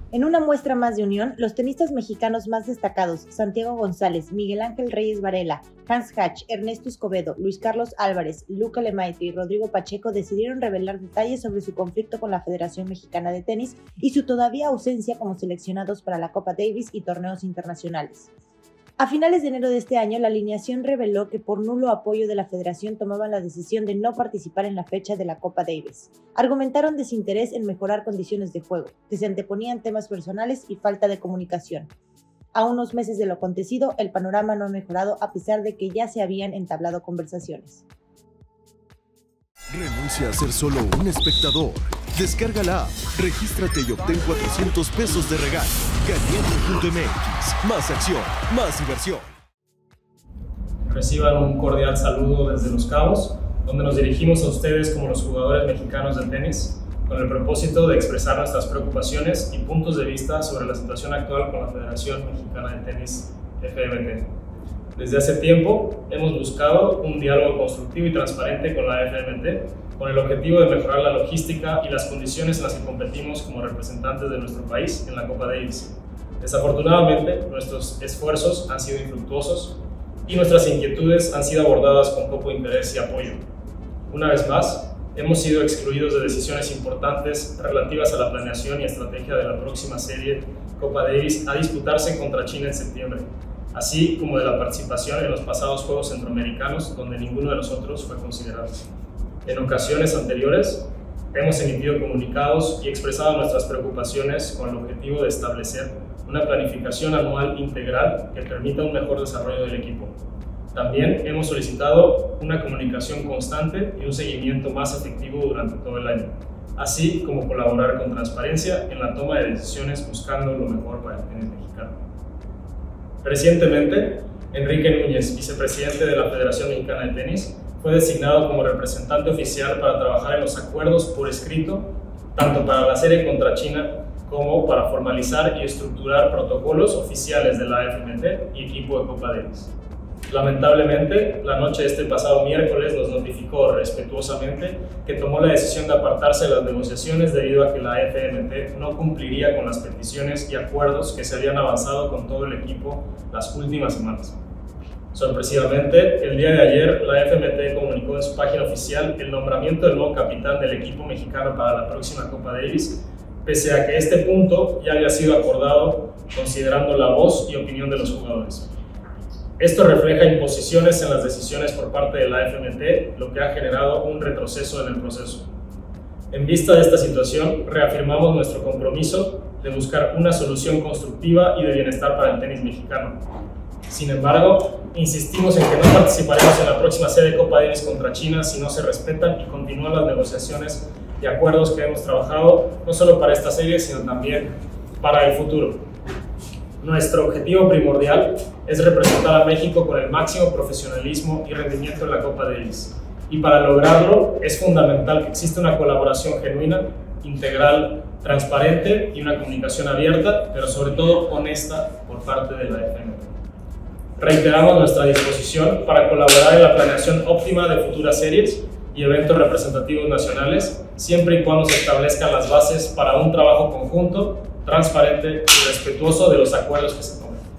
En una muestra más de unión, los tenistas mexicanos más destacados, Santiago González, Miguel Ángel Reyes Varela, Hans Hatch, Ernesto Escobedo, Luis Carlos Álvarez, Luca Lemaitre y Rodrigo Pacheco decidieron revelar detalles sobre su conflicto con la Federación Mexicana de Tenis y su todavía ausencia como seleccionados para la Copa Davis y torneos internacionales. A finales de enero de este año, la alineación reveló que por nulo apoyo de la federación tomaban la decisión de no participar en la fecha de la Copa Davis. Argumentaron desinterés en mejorar condiciones de juego, que se anteponían temas personales y falta de comunicación. A unos meses de lo acontecido, el panorama no ha mejorado a pesar de que ya se habían entablado conversaciones. Renuncia a ser solo un espectador. Descarga la app, regístrate y obtén 400 pesos de regalo. Caliente.mx. Más acción, más diversión. Reciban un cordial saludo desde Los Cabos, donde nos dirigimos a ustedes como los jugadores mexicanos de tenis, con el propósito de expresar nuestras preocupaciones y puntos de vista sobre la situación actual con la Federación Mexicana de Tenis, FMT. Desde hace tiempo hemos buscado un diálogo constructivo y transparente con la FMT con el objetivo de mejorar la logística y las condiciones en las que competimos como representantes de nuestro país en la Copa Davis. Desafortunadamente, nuestros esfuerzos han sido infructuosos y nuestras inquietudes han sido abordadas con poco interés y apoyo. Una vez más, hemos sido excluidos de decisiones importantes relativas a la planeación y estrategia de la próxima serie Copa Davis a disputarse contra China en septiembre, así como de la participación en los pasados Juegos Centroamericanos, donde ninguno de nosotros fue considerado. En ocasiones anteriores, hemos emitido comunicados y expresado nuestras preocupaciones con el objetivo de establecer una planificación anual integral que permita un mejor desarrollo del equipo. También hemos solicitado una comunicación constante y un seguimiento más efectivo durante todo el año, así como colaborar con transparencia en la toma de decisiones buscando lo mejor para el tenis mexicano. Recientemente, Enrique Núñez, vicepresidente de la Federación Mexicana de Tenis, fue designado como representante oficial para trabajar en los acuerdos por escrito, tanto para la serie contra China como para formalizar y estructurar protocolos oficiales de la FMT y equipo de Copa Davis. Lamentablemente, la noche de este pasado miércoles nos notificó respetuosamente que tomó la decisión de apartarse de las negociaciones debido a que la FMT no cumpliría con las peticiones y acuerdos que se habían avanzado con todo el equipo las últimas semanas. Sorpresivamente, el día de ayer, la FMT comunicó en su página oficial el nombramiento del nuevo capitán del equipo mexicano para la próxima Copa Davis, pese a que este punto ya había sido acordado considerando la voz y opinión de los jugadores. Esto refleja imposiciones en las decisiones por parte de la FMT, lo que ha generado un retroceso en el proceso. En vista de esta situación, reafirmamos nuestro compromiso de buscar una solución constructiva y de bienestar para el tenis mexicano. Sin embargo, insistimos en que no participaremos en la próxima serie de Copa Davis contra China si no se respetan y continúan las negociaciones y acuerdos que hemos trabajado, no solo para esta serie, sino también para el futuro. Nuestro objetivo primordial es representar a México con el máximo profesionalismo y rendimiento en la Copa Davis. Y para lograrlo es fundamental que exista una colaboración genuina, integral, transparente y una comunicación abierta, pero sobre todo honesta por parte de la FMT. Reiteramos nuestra disposición para colaborar en la planeación óptima de futuras series y eventos representativos nacionales, siempre y cuando se establezcan las bases para un trabajo conjunto, transparente y respetuoso de los acuerdos que se tomen.